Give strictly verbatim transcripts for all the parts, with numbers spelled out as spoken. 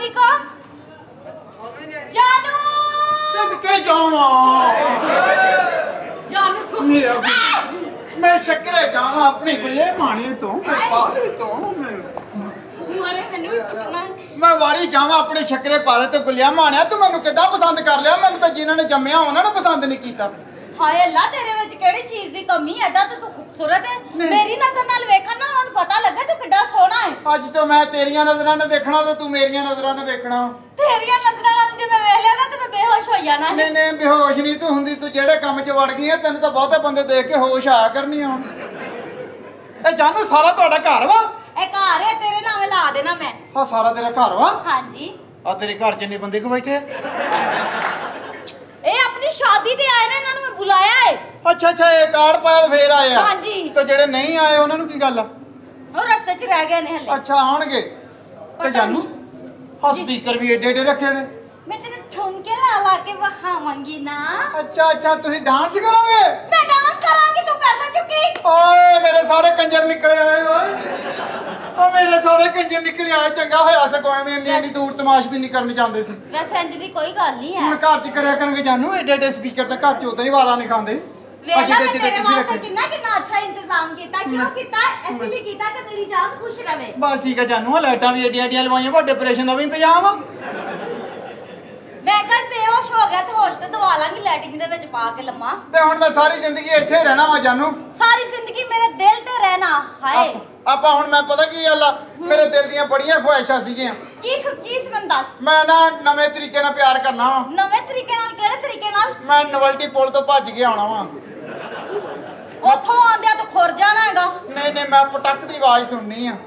Mummy को जानू सदके जावा जानू मेरा मैं शक्करे जावा अपनी गुले माने तो मैं पाले तो मैं मारे मैंने सुनना मैं वारी जावा अपने शक्करे पाले तो गुलिया माने तू मैनू किदा पसंद कर लिया मैनू तो जिन्हां ने जम्मिया उन्हां ने पसंद नहीं कीता हाय अल्लाह तेरे विच केड़ी चीज दी कमी है एडा तो तू खूबसूरत है मेरी नजर नाल वेखन ना उन्हें पता लगे तू किड्डा सोहना है अज तो मैं तेरियां नजरां ने देखना तो तू मेरियां नजरां ने वेखना तेरियां नजरां नाल जे मैं वेख लिया ना ते मैं बेहोश हो जाना है नहीं नहीं बेहोश नहीं तू हुंदी तू जेड़े काम च वड़ गई है तैनू तो बहुते बंदे देख के होश आया करनी हुण ए जानू सारा तुहाडा घर वा ए घर है तेरे नाम ला देना मैं हां सारा तेरा घर वा हां जी आ तेरे घर च इन्ने बंदे क्यों बैठे ए अपनी शादी ते आए ने इन्हां नु मैं बुलाया है अच्छा अच्छा ये कार्ड पाया फिर आए हां जी तो जेड़े नहीं आए उन्हां नु की गल आ और रास्ते च रह गए ने हले अच्छा आउणगे ते जानू हां स्पीकर भी एडे एडे रखे ने मैं तेरे ठुमके ला ला के वहावांगी ना अच्छा अच्छा तुसी डांस करोगे मैं डांस करांगी तू पैसा चुकी ओए मेरे सारे कंजर निकले आए ओए ओ मेरे सारे कंजर निकले आए चंगा होया सगों मैं इन्नी इन्नी दूर तमाश भी नहीं करनी चाहते सी वैसे इंज दी कोई गल नहीं है ਹੁਣ ਘਰ ਚ ਕਰਿਆ ਕਰਾਂਗੇ ਜਾਨੂ ਏਡੇ ਏਡੇ ਸਪੀਕਰ ਤੇ ਘਰ ਚ ਉਦਾਂ ਹੀ ਵਾਰਾ ਨਹੀਂ ਖਾਂਦੇ वेला मैं तेरे वास्ते कितना कितना अच्छा इंतजाम कीता क्यों कीता इसलिए कीता कि तेरी जान खुश रहे बस ठीक है जानू लाइटां भी एडियां एडियां लवाइयां बड़े ऑपरेशन ਦਾ ਵੀ ਇੰਤਜ਼ਾਮ ਆ मैं कल बेहोश हो गया तो होश ते दवा लांगी लैटिंग दे विच पा के लम्मा ਤੇ ਹੁਣ ਮੈਂ ਸਾਰੀ ਜ਼ਿੰਦਗੀ ਇੱਥੇ ਹੀ ਰਹਿਣਾ ਵਾ ਜਾਨੂ सारी जिंदगी मेरे दिल ते रहना हाय ਆਪਾਂ ਹੁਣ ਮੈਂ ਪਤਾ ਕੀ ਗੱਲ ਆ ਮੇਰੇ ਦਿਲ ਦੀਆਂ ਬੜੀਆਂ ਖੁਆਇਸ਼ਾਂ ਸੀਗੀਆਂ की की समन दस ਮੈਂ ਨਾ ਨਵੇਂ ਤਰੀਕੇ ਨਾਲ ਪਿਆਰ ਕਰਨਾ ਵਾ नवे तरीके नाल केड़े तरीके नाल ਮੈਂ ਨਵਲਟੀ ਪੁਲ ਤੋਂ ਭੱਜ ਕੇ ਆਉਣਾ ਵਾ ओथों आंदिया तो खुर जाना हैगा ਨਹੀਂ ਨਹੀਂ ਮੈਂ ਪਟਕ ਦੀ ਆਵਾਜ਼ ਸੁਣਨੀ ਆ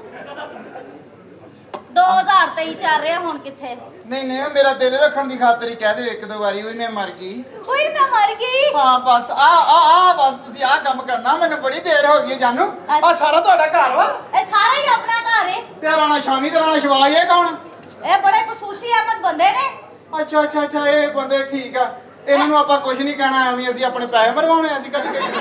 दो हज़ार तेईस चल रहा हुण किथे ਨਹੀਂ ਨਹੀਂ ਮੇਰਾ ਦਿਲ ਰੱਖਣ ਦੀ ਖਾਤਰ ਹੀ ਕਹਿ ਦਿਓ ਇੱਕ ਦੋ ਵਾਰੀ ਹੋਈ ਮੈਂ ਮਰ ਗਈ ओए मैं मर गई ਹਾਂ ਬਸ ਆ ਆ ਆ ਬਸ ਤੁਸੀਂ ਆ ਕੰਮ ਕਰਨਾ ਮੈਨੂੰ ਬੜੀ ਦੇਰ ਹੋ ਗਈ ਹੈ ਜਾਨੂ ਆ ਸਾਰਾ ਤੁਹਾਡਾ ਘਰ ਵਾ ए सारा ही अपना घर है ਤੇ ਰਾਣਾ ਸ਼ਾਮੀ ਤੇ ਰਾਣਾ ਸ਼ਵਾਈ ਇਹ ਕੌਣ ए बड़े खसूसी अहमद बंदे ने ਅੱਛਾ ਅੱਛਾ ਅੱਛਾ ਇਹ ਬੰਦੇ ਠੀਕ ਆ ਇਹਨਾਂ ਨੂੰ ਆਪਾਂ ਕੁਝ ਨਹੀਂ ਕਹਿਣਾ ਐਵੇਂ ਅਸੀਂ ਆਪਣੇ ਪੈਸੇ ਮਰਵਾਉਣੇ ਅਸੀਂ ਕਦੀ ਕਦੀ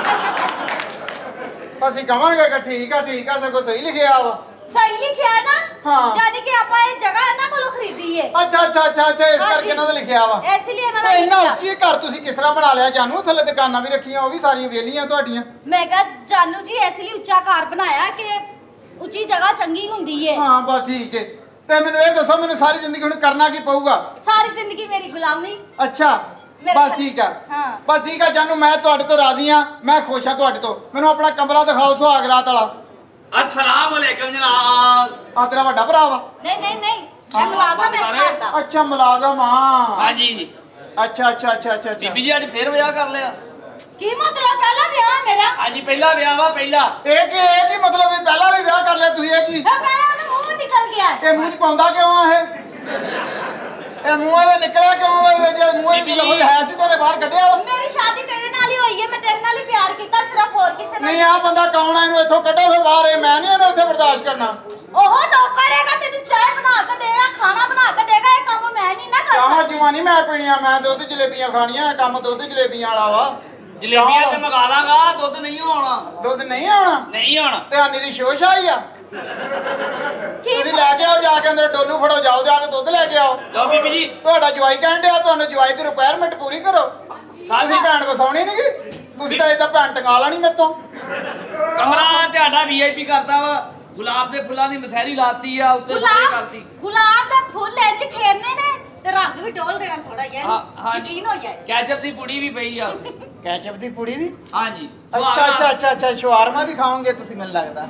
ਅਸੀਂ ਕਹਾਂਗੇ ਕਿ ਠੀਕ ਆ ਠੀਕ ਆ ਸਗੋਂ ਸਹੀ ਲਿਖਿਆ ਵਾ सही लिखिया है ना हाँ यानी कि आपा ये जगह ना कोलो खरीदी है ਅੱਛਾ ਅੱਛਾ ਅੱਛਾ ਅੱਛਾ ਇਸ ਕਰਕੇ ਇਹਨਾਂ ਦਾ ਲਿਖਿਆ ਵਾ इसलिए ना ਤੇ ਇੰਨਾ ਉੱਚੀ ਘਰ ਤੁਸੀਂ ਕਿਸ ਤਰ੍ਹਾਂ ਬਣਾ ਲਿਆ ਜਾਨੂ ਥੱਲੇ ਦੁਕਾਨਾਂ ਵੀ ਰੱਖੀਆਂ ਉਹ ਵੀ ਸਾਰੀਆਂ ਵੇਲੀਆਂ ਤੁਹਾਡੀਆਂ मैं कहा जानू जी इसलिए ऊंचा घर बनाया कि ऊंची जगह चंगी हुंदी है ਹਾਂ ਬਸ ਠੀਕ ਹੈ ਤੇ ਮੈਨੂੰ ਇਹ ਦੱਸੋ ਮੈਨੂੰ ਸਾਰੀ ਜ਼ਿੰਦਗੀ ਹੁਣ ਕਰਨਾ ਕੀ ਪਊਗਾ सारी जिंदगी मेरी गुलामी ਅੱਛਾ ਬਸ ਠੀਕ ਆ ਹਾਂ ਬਸ ਠੀਕ ਆ ਜਾਨੂ ਮੈਂ ਤੁਹਾਡੇ ਤੋਂ ਰਾਜ਼ੀ ਆ ਮੈਂ ਖੁਸ਼ ਆ ਤੁਹਾਡੇ ਤੋਂ ਮੈਨੂੰ ਆਪਣਾ ਕਮਰਾ ਦਿਖਾਓ ਸੁਹਾਗ ਰਾਤ ਵਾਲਾ अस्सलाम वालेकुम जनाब ਆ ਤੇਰਾ ਵੱਡਾ ਭਰਾ ਵਾ नहीं नहीं नहीं मैं मुलाजम है इस घर दा ਅੱਛਾ ਮੁਲਾਜ਼ਮ ਆ हाँ जी ਅੱਛਾ ਅੱਛਾ ਅੱਛਾ ਅੱਛਾ ਅੱਛਾ बीबी जी अज फिर विआह कर लिया की मतलब पहला ब्याह है मेरा हाँ जी पहला विआह वा पहला ਇਹ ਕੀ ਇਹ ਕੀ ਮਤਲਬ ਵੀ ਪਹਿਲਾਂ ਵੀ ਵਿਆਹ ਕਰ ਲਿਆ ਤੁਸੀਂ ਇਹ ਕੀ ए पहला तो मुंह निकल गया है ਇਹ ਮੂੰਹ ਚ ਪਾਉਂਦਾ ਕਿਉਂ ਆ ਇਹ ਇਹ ਮੂੰਹ ਇਹਦਾ ਨਿਕਲਿਆ ਕਿਉਂ ਵਾ ਜੇ ਮੂੰਹ ਦੀ ਲਫ਼ਜ਼ ਹੈ ਸੀ ਤੇਰੇ ਬਾਹਰ ਕੱਢਿਆ ਵਾ मेरी शादी तेरे नाल ही हुई है मैं तेरे नाल ही प्यार कीता सिर्फ और किसी ਨਹੀਂ नाल ਆ ਬੰਦਾ ਕੌਣ ਆ ਇਹਨੂੰ ਇੱਥੋਂ ਕੱਢੋ ਫੇ ਬਾਹਰ ਇਹ ਮੈਂ ਨਹੀਂ ਇਹਨੂੰ ਇੱਥੇ ਬਰਦਾਸ਼ਤ ਕਰਨਾ ओहो नौकर हैगा तेनू चाय बना के देगा खाना बना के देगा ये काम मैं नहीं ना कर ਚਾਹਾਂ सकती ਜੂਆਂ ਨਹੀਂ ਮੈਂ ਪੀਣੀਆਂ ਮੈਂ ਦੁੱਧ ਜਲੇਬੀਆਂ ਖਾਣੀਆਂ ਕੰਮ ਦੁੱਧ ਜਲੇਬੀਆਂ ਵਾਲਾ ਵਾ जलेबियां ते मंगा लांगा दुध नहीं होना ਦੁੱਧ ਨਹੀਂ ਆਉਣਾ नहीं होना ਤੇ ਆਨੀ ਦੀ ਸ਼ੋਸ਼ ਆਈ ਆ ठीक ਤੁਸੀਂ ਲੈ ਕੇ ਆਓ ਜਾ ਕੇ ਅੰਦਰ ਡੋਲੂ ਫੜੋ ਜਾਓ ਜਾ ਕੇ ਦੁੱਧ ਲੈ ਕੇ ਆਓ लो बीबी जी ਤੁਹਾਡਾ ਜਵਾਈ ਕਹਿਣ ਡਿਆ ਤੁਹਾਨੂੰ ਜਵਾਈ ਦੀ ਰਿਕੁਆਇਰਮੈਂਟ ਪੂਰੀ ਕਰੋ ਤੁਸੀਂ ਭੈਣ ਵਸਾਉਣੀ ਨਹੀਂ ਗੀ ਤੁਸੀਂ ਤਾਂ ਇਦਾਂ ਭੈਣ ਟੰਗਾ ਲੈਣੀ ਮੇਰੇ ਤੋਂ कमरा ਤੁਹਾਡਾ वीआईपी करता वा गुलाब दे फुल्लां दी मसहरी लाती आ उत्ते स्प्रे गुलाब करती गुलाब दा फुल इंज खेरने ने ते रंग भी डोल देना थोड़ा यार हाँ हाँ जी यकीन हो जाए कैचअप दी पुड़ी भी पई आ उत्ते ਕੈਚਅਪ ਦੀ ਪੁੜੀ ਵੀ हाँ जी ਅੱਛਾ ਅੱਛਾ ਅੱਛਾ ਅੱਛਾ ਸ਼ਵਾਰਮਾ ਵੀ ਖਾਓਗੇ ਤੁਸੀਂ ਮੈਨੂੰ ਲੱਗਦਾ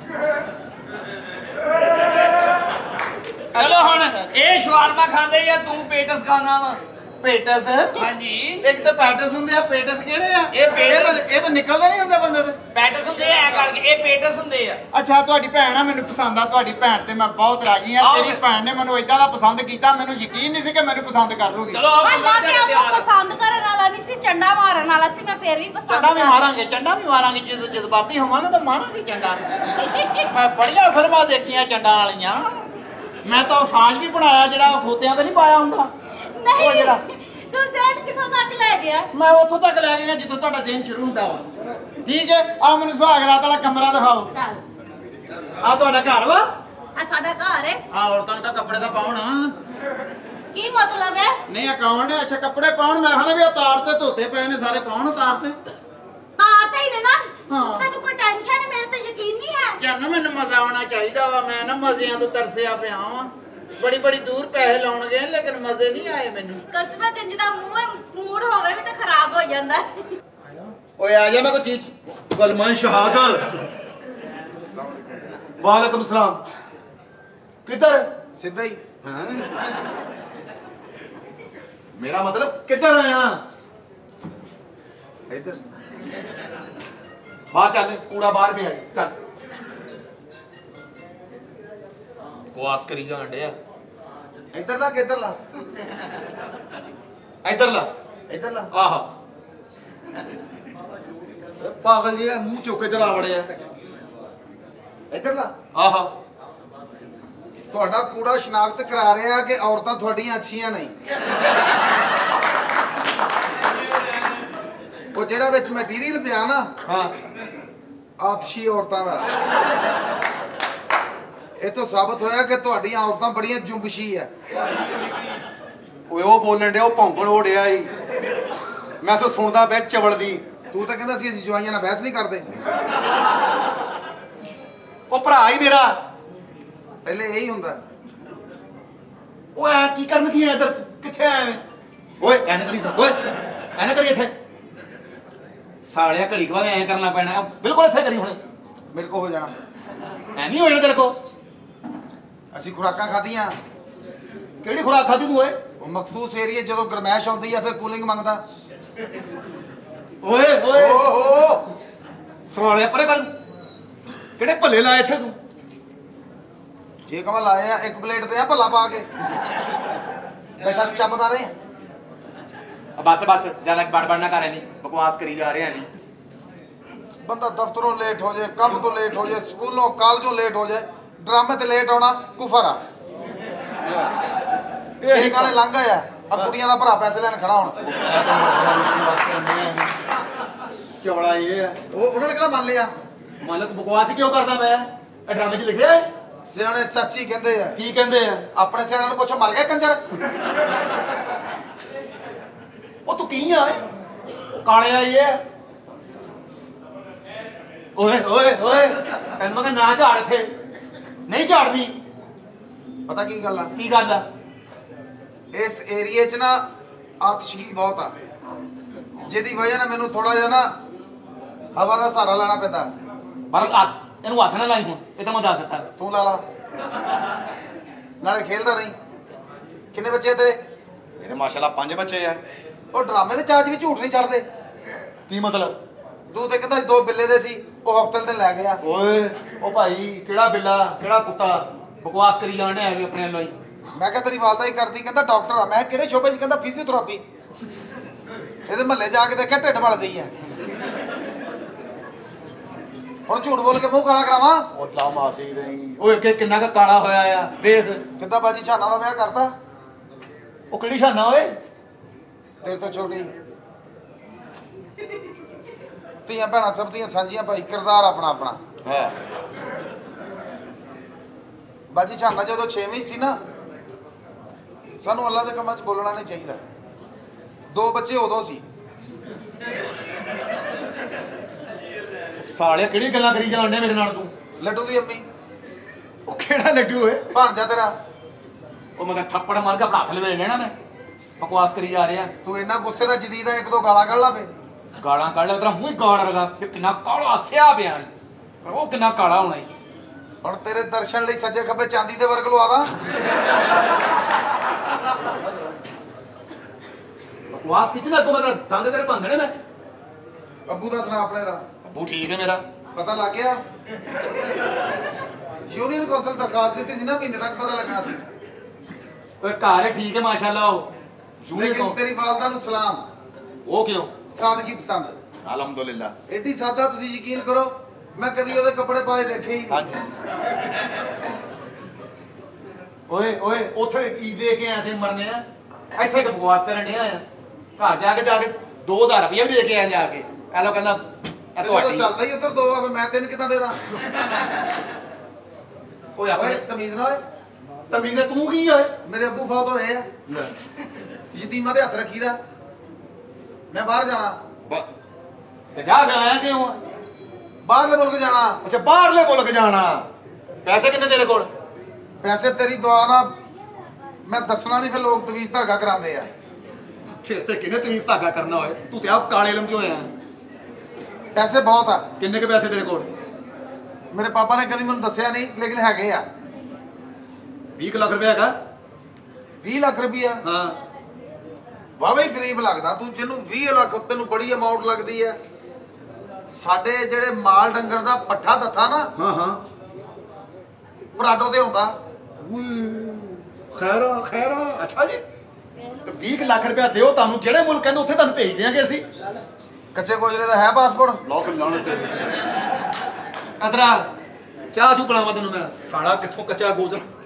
चलो हुण ए शवारमा खांदे या तू पेटस खाना वा ਪੇਟਸ हाँ जी ਇੱਕ ਤਾਂ ਪੈਟਸ ਹੁੰਦੇ ਆ ਪੇਟਸ ਕਿਹੜੇ ਆ ਇਹ ਪੇਟਸ- ਤਾਂ- ਇਹ ਤਾਂ ਨਿਕਲਦਾ ਨਹੀਂ ਹੁੰਦਾ ਬੰਦੇ ਤੇ पेटस हुंदे ऐ करके ए पेटस हुंदे आ ਅੱਛਾ ਤੁਹਾਡੀ ਭੈਣ ਆ ਮੈਨੂੰ ਪਸੰਦ ਆ ਤੁਹਾਡੀ ਭੈਣ ਤੇ ਮੈਂ ਬਹੁਤ ਰਾਜੀ ਆ ਆਹੋ ਤੇਰੀ ਫਿਰ। ਭੈਣ ਨੇ ਮੈਨੂੰ ਇਦਾਂ ਦਾ ਪਸੰਦ ਕੀਤਾ ਮੈਨੂੰ ਯਕੀਨ ਨਹੀਂ ਸੀ ਕਿ ਮੈਨੂੰ ਪਸੰਦ ਕਰ ਲੂਗੀ चलो आओ अल्लाह कमरा के तेरे आपको तैयार पसंद करने वाला नहीं सी चंडा मारन वाला सी मैं फिर भी पसंद ਚੰਡਾ ਵੀ कर- ਮਾਰਾਂਗੇ ਚੰਡਾ ਵੀ ਮਾਰਾਂਗੇ ਜੇ ਜਜ਼ਬਾਤੀ ਹੋਵਾਂਗੇ ਤਾਂ ਮਾਰਾਂਗੇ ਚੰਡਾ ਮੈਂ ਬੜੀਆਂ ਫਿਲਮਾਂ ਦੇਖੀਆਂ ਚੰਡਾਂ ਵਾਲੀਆਂ ਮੈਂ ਤਾਂ ਉਹ ਸਾਂਝ ਵੀ ਬਣਾਇਆ ਜਿਹੜਾ ਖੋਤਿਆਂ ਤੇ ਨਹੀਂ ਪਾਇਆ ਹੁੰਦਾ ਉਹ नहीं ਜਿਹੜਾ तू सेठ किथों तक ले गया ਮੈਂ ਉੱਥੋਂ ਤੱਕ ਲੈ ਗਿਆ ਜਿੱਥੋਂ ਤੁਹਾਡਾ ਦਿਨ ਸ਼ੁਰੂ ਹੁੰਦਾ ਵਾ ਠੀਕ ਹੈ ਆ ਮੈਨੂੰ ਸੁਹਾਗ ਰਾਤ ਵਾਲਾ ਕਮਰਾ ਦਿਖਾਓ चल ਆ ਤੁਹਾਡਾ ਘਰ ਵਾ ਆ ਸਾਡਾ ਘਰ ਹੈ। ਆ ਔਰਤਾਂ ਨੂੰ ਤਾਂ ਕੱਪੜੇ ਤਾਂ ਪਾਉਣ। ਕੀ ਮਤਲਬ ਹੈ? ਨਹੀਂ ਅਕਾਉਣ ਨੇ ਅੱਛਾ ਕੱਪੜੇ ਪਾਉਣ। ਮੈਂ ਖਾਣਾ ਵੀ ਉਤਾਰ ਤੇ ਧੋਤੇ ਪਏ ਨੇ ਸਾਰੇ, ਪਾਉਣ ਉਤਾਰ ਤੇ। ਹਾਂ ਤੇ ਹੀ ਨੇ ਨਾ। ਹਾਂ। ਤੈਨੂੰ ਕੋਈ ਟੈਨਸ਼ਨ ਹੈ? ਮੇਰੇ ਤੇ ਯਕੀਨ ਨਹੀਂ ਹੈ। ਜਾਨ ਮੈਨੂੰ ਮਜ਼ਾ ਆਉਣਾ ਚਾਹੀਦਾ ਵਾ। ਮੈਂ ਨਾ ਮਜ਼ਿਆਂ ਤੋਂ ਤਰਸਿਆ ਪਿਆ ਵਾਂ। ਬੜੀ ਬੜੀ ਦੂਰ ਪੈਸੇ ਲਾਉਣ ਗਏ ਲੇਕਿਨ ਮਜ਼ੇ ਨਹੀਂ ਆਏ ਮੈਨੂੰ। ਕਸਮਾ ਜਿੰਜ ਦਾ ਮੂੰਹ ਹੈ, ਮੂਡ ਹੋਵੇ ਵੀ ਤੇ ਖਰਾਬ ਹੋ ਜਾਂਦਾ। ਓਏ ਆ ਜਾ, ਮੈਂ ਕੋਈ ਚੀਜ਼ ਕਲਮਾ ਸ਼ਹਾਦਤ। ਵਾਲੇकुम सलाम। किधर? सीधा ही। हाँ? मेरा मतलब किधर है यहाँ? इधर। बाहर चल, कूड़ा बाहर भी है, चल। बकवास करी जान डे। इधर ला, किधर ला? इधर ला, इधर ला। आहा। पागल जी मुंह चुक के चला बड़े है। इधर ला। आहा। ਤੁਹਾਡਾ ਕੂੜਾ ਸ਼ਨਾਖਤ ਕਰਾ ਰਿਹਾ ਕਿ ਔਰਤਾਂ ਤੁਹਾਡੀਆਂ ਅੱਛੀਆਂ ਨਹੀਂ। ਉਹ ਜਿਹੜਾ ਵਿੱਚ ਮਟੀਰੀਅਲ ਪਿਆ ਨਾ, ਹਾਂ, ਆਤਸ਼ੀ ਔਰਤਾਂ ਦਾ। ਇਹ ਤੋਂ ਸਾਬਤ ਹੋਇਆ ਕਿ ਤੁਹਾਡੀਆਂ ਔਰਤਾਂ ਬੜੀਆਂ ਜੁੰਬਸ਼ੀ ਆ। ਓਏ ਉਹ ਬੋਲਣ ਡਿਆ, ਉਹ ਭੌਂਕਣ ਹੋ ਡਿਆ ਈ। ਮੈਂ ਸੋ ਸੁਣਦਾ ਪਿਆ ਚਵਲ ਦੀ। ਤੂੰ ਤਾਂ ਕਹਿੰਦਾ ਸੀ ਅਸੀਂ ਜਵਾਈਆਂ ਨਾਲ ਬਹਿਸ ਨਹੀਂ ਕਰਦੇ। ਉਹ ਭਰਾ ਹੀ ਮੇਰਾ। ਪਹਿਲੇ ਇਹੀ ਹੁੰਦਾ। ਓਏ ਆ ਕੀ ਕਰਨ ਕੀ ਆ ਇੱਧਰ? ਕਿੱਥੇ ਆਇਆ ਮੈਂ? ਓਏ ਐਨ ਕਰੀ, ਓਏ ਐਨ ਕਰੀ ਇੱਥੇ। ਸਾਲਿਆ ਘੜੀ ਬਾਅਦ ਐਂ ਕਰਨਾ ਪੈਣਾ। ਬਿਲਕੁਲ ਇੱਥੇ ਕਰੀ ਹੁਣ। ਮੇਰੇ ਕੋ ਹੋ ਜਾਣਾ। ਐ ਨਹੀਂ ਹੋ ਜਾਣਾ ਤੇਰੇ ਕੋ। ਅਸੀਂ ਖੁਰਾਕਾਂ ਖਾਧੀਆਂ। ਕਿਹੜੀ ਖੁਰਾਕ ਖਾਧੀ ਤੂੰ ਓਏ? ਉਹ ਮਖਸੂਸ ਏਰੀਏ ਜਦੋਂ ਗਰਮੈਸ਼ ਆਉਂਦੀ ਆ ਫਿਰ ਕੂਲਿੰਗ ਮੰਗਦਾ। ਓਏ ਓਏ ਓਹੋ ਸਾਲਿਆ ਪਰੇ ਕਰ। ਕਿਹੜੇ ਭੱਲੇ ਲਾਏ ਇੱਥੇ ਤੂੰ? ਜੇ ਕਮਾ ਲਾਏ ਆ ਇੱਕ ਪਲੇਟ ਤੇ ਆ ਭੱਲਾ ਪਾ ਕੇ ਬੈਠਾ ਚੱਪਦਾ ਰਹੇ। ਬਸ ਬਸ ਜ਼ਿਆਦਾ ਬੜ ਬੜ ਨਾ ਕਰੇ ਨਹੀਂ, ਬਕਵਾਸ ਕਰੀ ਜਾ ਰਹੇ ਆ ਨਹੀਂ। ਬੰਦਾ ਦਫ਼ਤਰੋਂ ਲੇਟ ਹੋ ਜਾਏ, ਕੰਮ ਤੋਂ ਲੇਟ ਹੋ ਜਾਏ, ਸਕੂਲੋਂ ਕਾਲਜੋਂ ਲੇਟ ਹੋ ਜਾਏ, ਡਰਾਮੇ ਤੇ ਲੇਟ ਆਉਣਾ ਕੁਫਰ ਆ। ਇਹ ਗਾਣੇ ਲੰਘ ਗਏ ਆ। ਆ ਕੁੜੀਆਂ ਦਾ ਭਰਾ ਪੈਸੇ ਲੈਣ ਖੜਾ ਹੁਣ। ਚਵੜਾ ਇਹ ਆ। ਉਹ ਉਹਨਾਂ ਨੇ ਕਿਹੜਾ ਮੰਨ ਲਿਆ? ਮਾਲਕ ਬਕਵਾਸ ਕਿਉਂ ਕਰਦਾ ਮੈਂ? ਇਹ ਡਰਾਮੇ 'ਚ ਲਿਖਿਆ ਹੈ। ਸਿਆਣੇ ਸੱਚੀ ਕਹਿੰਦੇ ਆ। ਕੀ ਕਹਿੰਦੇ ਆ? ਆਪਣੇ ਸਿਆਣਿਆਂ ਨੂੰ ਪੁੱਛੋ ਮਰ ਗਿਆ ਕੰਜਰ। ਉਹ ਤੂੰ ਕੀ ਆ ਓਏ? ਉਹ ਕਾਲੇ ਆਈ ਐ। ਓਏ ਓਏ ਓਏ ਤੈਨੂੰ ਮੈਂ ਕਿਹਾ ਨਾ ਝਾੜ ਇੱਥੇ। ਨਹੀਂ ਝਾੜਦੀ। ਪਤਾ ਕੀ ਗੱਲ ਆ? ਕੀ ਗੱਲ ਆ? ਇਸ ਏਰੀਏ 'ਚ ਨਾ ਆਤਸ਼ਕੀ ਬਹੁਤ ਆ, ਜਿਹਦੀ ਵਜ੍ਹਾ ਨਾਲ ਮੈਨੂੰ ਥੋੜਾ ਜਿਹਾ ਨਾ ਹਵਾ ਦਾ ਸਹਾਰਾ ਲੈਣਾ ਪੈਂਦਾ। ਪਰ ਆ ਇਹਨੂੰ ਹੱਥ ਨਾ ਲਾਈ ਹੁਣ। ਇਹ ਤਾਂ ਮੈਂ ਦੱਸ ਦਿੱਤਾ। ਤੂੰ ਲਾ ਲਾ, ਨਾਲੇ ਖੇਲਦਾ ਨਹੀਂ। ਕਿੰਨੇ ਬੱਚੇ ਆ ਤੇਰੇ? ਮੇਰੇ ਮਾਸ਼ਾਅੱਲਾ ਪੰਜ ਬੱਚੇ ਆ। ਉਹ ਡਰਾਮੇ ਦੇ ਚਾਚ ਵੀ ਝੂਠ ਨਹੀਂ ਛੱਡਦੇ। ਕੀ ਮਤਲਬ? ਤੂੰ ਤੇ ਕਹਿੰਦਾ ਦੋ ਬਿੱਲੇ ਦੇ ਸੀ, ਉਹ ਹਸਪਤਾਲ ਤੇ ਲੈ ਗਿਆ। ਓਏ ਉਹ ਭਾਈ ਕਿਹੜਾ ਬਿੱਲਾ ਕਿਹੜਾ ਕੁੱਤਾ? ਬਕਵਾਸ ਕਰੀ ਜਾਣ ਡਿਆ ਆਪਣੇ ਵੱਲੋਂ ਹੀ। ਮੈਂ ਕਿਹਾ ਤੇਰੀ ਵਾਲਦਾ ਹੀ ਕਰਦੀ। ਕਹਿੰਦਾ ਡਾਕਟਰ ਆ। ਮੈਂ ਕਿਹੜੇ ਸ਼ੋਭੇ 'ਚ? ਕਹਿੰਦਾ ਫਿਜ਼ੀਓਥੈਰੇਪੀ। ਇਹਦੇ ਮਹੱਲੇ ਜਾ ਕੇ ਦੇਖਿਆ ਢਿੱਡ ਮਲਦੀ ਆ। ਹੁਣ ਝੂਠ ਬੋਲ ਕੇ ਮੂੰਹ ਕਾਲਾ ਕਰਾਵਾਂ? ਉਹ ਲਾ ਮਾਫੀ ਦੇਈ। ਓਏ ਕਿ ਕਿੰਨਾ ਕੁ ਕਾਲਾ ਹੋਇਆ ਆ ਵੇਖ। ਕਿੱਦਾਂ ਬਾਜੀ ਛਾਨਾ ਦਾ ਵਿਆਹ ਕਰਤਾ? ਉਹ ਕਿਹੜੀ ਸ਼ਾਨਾ ਓਏ? ਤੇਰੇ ਤੋਂ ਛੋਟੀ। ਧੀਆਂ ਭੈਣਾਂ ਸਭ ਦੀਆਂ ਸਾਂਝੀਆਂ ਭਾਈ, ਕਿਰਦਾਰ ਆਪਣਾ ਆਪਣਾ। ਹਾਂ ਬਾਜੀ ਛਾਨਾ ਜਦੋਂ ਛੇਵੀਂ ਸੀ ਨਾ, ਸਾਨੂੰ ਅੱਲਾ ਦੇ ਕੰਮਾਂ 'ਚ ਬੋਲਣਾ ਨਹੀਂ ਚਾਹੀਦਾ। ਦੋ ਬੱਚੇ ਉਦੋਂ ਸੀ। ਸਾਲਿਆ ਕਿਹੜੀ ਗੱਲਾਂ ਕਰੀ ਜਾਣ ਡਿਆ ਮੇਰੇ ਨਾਲ ਤੂੰ? ਲੱਡੂ ਦੀ ਅੰਮੀ। ਉਹ ਕਿਹੜਾ ਲੱਡੂ ਓਏ? ਭਾਂਜਾ ਤੇਰਾ। ਉਹ ਮੈਂ ਤਾਂ ਥੱਪੜ ਮਾਰ ਕੇ ਆਪਣਾ ਹੱਥ ਲਵੇ ਲੈਣਾ ਮੈਂ। ਬਕਵਾਸ ਕਰੀ ਜਾ ਰਿਹਾ। ਤੂੰ ਇੰਨਾ ਗੁੱਸੇ ਦਾ ਜਦੀਦ ਆ, ਇੱਕ ਦੋ ਗਾਲਾਂ ਕੱਢ ਲਾ ਫੇ। ਗਾਲਾਂ ਕੱਢ ਲੈ ਤੇਰਾ ਮੂੰਹ ਹੀ ਗਾਲ ਰਗਾ। ਕਿੰਨਾ ਕਾਲਾ ਸਿਆ ਪਿਆ ਪਰ ਉਹ ਕਿੰਨਾ ਕਾਲਾ ਹੋਣਾ ਈ। ਹੁਣ ਤੇਰੇ ਦਰਸ਼ਨ ਲਈ ਸੱਜੇ ਖੱਬੇ ਚਾਂਦੀ ਦੇ ਵਰਗ ਲਵਾਦਾ। ਬਕਵਾਸ ਕੀਤੀ ਨਾ ਅੱਗੋਂ ਮੈਂ ਤੇਰਾ ਦੰਦ ਤੇਰੇ ਭੰਨਣੇ ਮੈਂ। ਅੱਬੂ ਦਾ ਸੁਣਾ ਆਪਣੇ ਦਾ। ਅੱਬੂ ਠੀਕ ਹੈ ਮੇਰਾ। ਪਤਾ ਲੱਗ ਗਿਆ? ਯੂਨੀਅਨ ਕੌਂਸਲ ਦਰਖਾਸਤ ਦਿੱਤੀ ਸੀ ਨਾ, ਮਹੀਨੇ ਤੱਕ ਪਤਾ ਲੱਗਣਾ ਸੀ। ਓਏ ਘਰ ਹੈ ਠੀਕ ਹੈ ਮਾਸ਼ਾਅੱਲਾ। ਉਹ ਯੂਨੀਅਨ ਲੇਕਿਨ ਤੋਂ ਤੇਰੀ ਵਾਲਦਾ ਨੂੰ ਸਲਾਮ। ਉਹ ਕਿਉਂ? ਸਾਦਗੀ ਪਸੰਦ। ਅਲਹਮਦੁਲਿਲਾ। ਐਡੀ ਸਾਦਾ ਤੁਸੀਂ ਯਕੀਨ ਕਰੋ, ਮੈਂ ਕਦੀ ਉਹਦੇ ਕੱਪੜੇ ਪਾਏ ਦੇਖੇ ਹੀ ਨਹੀਂ। ਹਾਂਜੀ। ਓਏ ਓਏ ਉੱਥੇ ਕੀ ਦੇ ਕੇ ਆਏ ਸੀ ਮਰਨੇ ਆ? ਇੱਥੇ ਕਿ ਬਕਵਾਸ ਕਰਨ ਡਿਆ ਆ? ਘਰ ਜਾ ਕੇ ਜਾ ਕੇ ਦੋ ਹਜ਼ਾਰ ਰੁਪਏ ਵੀ ਦੇ ਕੇ ਆਇਆ ਜਾ ਕੇ। ਐ ਲੋ ਕਹਿੰਦਾ ਇਹ ਜਦੋਂ ਤੁਹਾਡੀ। ਚੱਲਦਾ ਹੀ ਉੱਧਰ ਦੋ ਆ, ਮੈਂ ਤੈਨੂੰ ਕਿੱਦਾਂ ਦੇ ਦਾਂ? ਓਏ ਆਪਣੇ ਓਏ ਤਮੀਜ਼ ਨਾ ਓਏ ਤਮੀਜ਼ ਤੂੰ ਕੀ ਓਏ ਮੇਰੇ ਅੱਬੂ ਫੌਤ ਹੋਏ ਆ ਯਤੀਮਾਂ ਦੇ ਹੱਥ ਰੱਖੀਦਾ ਮੈਂ ਬਾਹਰ ਜਾਣਾ ਬ- ਤੇ ਜਾ ਕੇ ਆਇਆ ਕਿਉਂ ਆ? ਬਾਹਰਲੇ ਮੁਲਕ ਜਾਣਾ ਅੱਛਾ ਬਾਹਰਲੇ ਮੁਲਕ ਜਾਣਾ ਪੈਸੇ ਕਿੰਨੇ ਤੇਰੇ ਕੋਲ ਪੈਸੇ ਤੇਰੀ ਦੁਆ ਨਾਲ ਮੈਂ ਦੱਸਣਾ ਨਹੀਂ ਫਿਰ ਲੋਕ ਤਵੀਜ਼ ਧਾਗਾ ਕਰਾਉਂਦੇ ਆ ਫਿਰ ਤੇ ਕਿਹਨੇ ਤਮੀਜ਼ ਧਾਗਾ ਕਰਨਾ ਓਏ ਤੂੰ ਤੇ ਆਪ ਕਾਲੇ ਇਲਮ ਚੋਂ ਆਇਆ ਪੈਸੇ ਬਹੁਤ ਆ ਕਿੰਨੇ ਕੇ ਪੈਸੇ ਤੇਰੇ ਕੋਲ ਮੇਰੇ ਪਾਪਾ ਨੇ ਕਦੀ ਮੈਨੂੰ ਦੱਸਿਆ ਨਹੀਂ ਲੇਕਿਨ ਹੈਗੇ ਆ ਵੀਹ ਕੁ ਲੱਖ ਰੁਪਏ ਹੈਗਾ ਵੀਹ ਲੱਖ ਰੁਪਈਆ ਹਾਂ ਵਾਵਾ ਹੀ ਗਰੀਬ ਲੱਗਦਾ ਤੂੰ ਜਿਹਨੂੰ ਵੀਹ ਲੱਖ ਤੈਨੂੰ ਬੜੀ ਅਮਾਉਂਟ ਲੱਗਦੀ ਹੈ ਸਾਡੇ ਜਿਹੜੇ ਮਾਲ ਡੰਗਰ ਦਾ ਪੱਠਾ ਦੱਥਾ ਨਾ ਹਾਂ ਹਾਂ ਪਰਾਡੋ ਤੇ ਹੁੰਦਾ ਖੈਰਾ ਖੈਰਾ ਅੱਛਾ ਜੀ ਤੇ ਵੀਹ ਕੁ ਲੱਖ ਰੁਪਏ ਦਿਓ ਤੁਹਾਨੂੰ ਜਿਹੜੇ ਮੁਲਕ ਕਹਿੰਦੇ ਉੱਥੇ ਤੁਹਾਨੂੰ ਭੇਜ ਦਿਆਂਗੇ ਅਸੀਂ ਕੱਚੇ ਗੋਜਰੇ ਦਾ ਹੈ ਪਾਸਪੋਰਟ ਲਓ ਸਮਝਾਉਣ ਤੇ ਅਦਰਾ ਚਾਹ ਚੂ ਬਣਾਵਾ ਤੈਨੂੰ ਮੈਂ ਸਾਲਾ ਕਿੱਥੋਂ ਕੱਚਾ ਗੋਜਰ